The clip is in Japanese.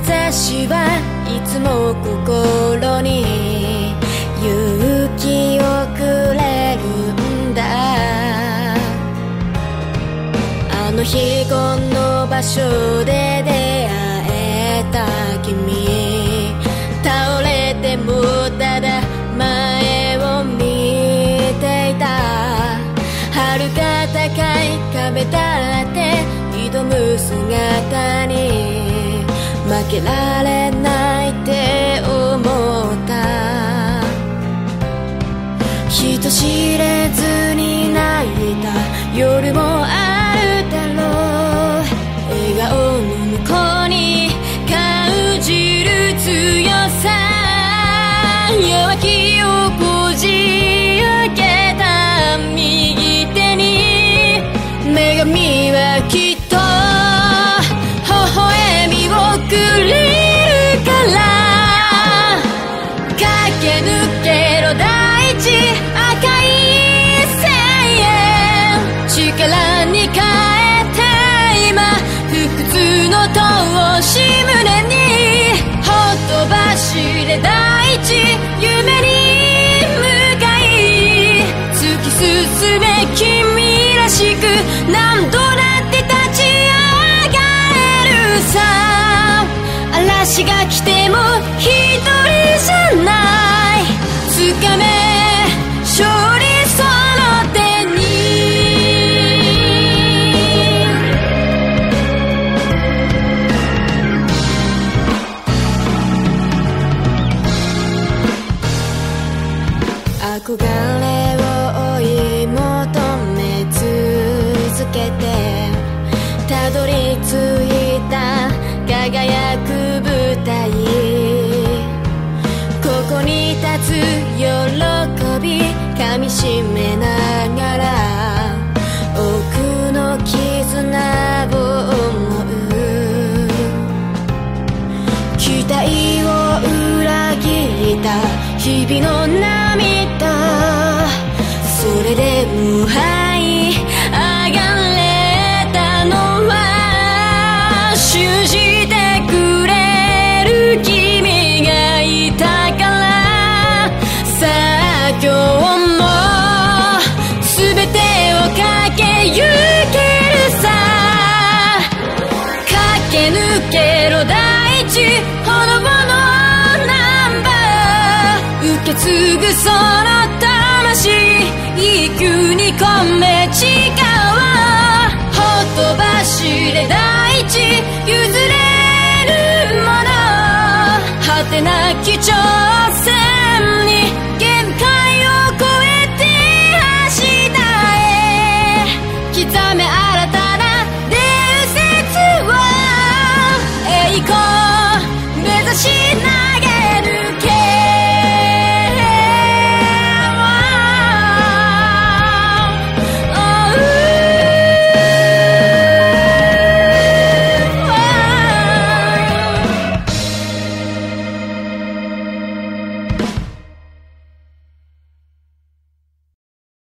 しはいつも心に勇気をくれるんだ。あの日この場所で出会えた君、倒れてもただ前を見ていた。遥か高い壁立って挑む姿に負けられないって思った。人知れずに泣いた夜もあるだろう。笑顔の向こうに感じる強さ、弱気をこじ開けた右手に女神はきっと微笑みをくれるから。駆け抜けろ大地赤い声援、力に変えて今不屈の闘志胸にほとばしれ大地夢に向かい突き進め君らしく何度だって立ち上がれるさ。嵐が来ても一人じゃない、掴め勝利その手に。憧れを追い求め続けてたどり着いた輝く舞台、ここに立つ喜び噛みしめながら奥の絆を思う。期待を裏切った日々の涙、それでも這い上がれたのは信じてくれる君がいたから。さあ今日も全てを駆け抜けるさ。駆け抜けろ大地炎のナンバー、受け継ぐその魂息に込め力ほとばしれ大地譲れるもの果てなき挑戦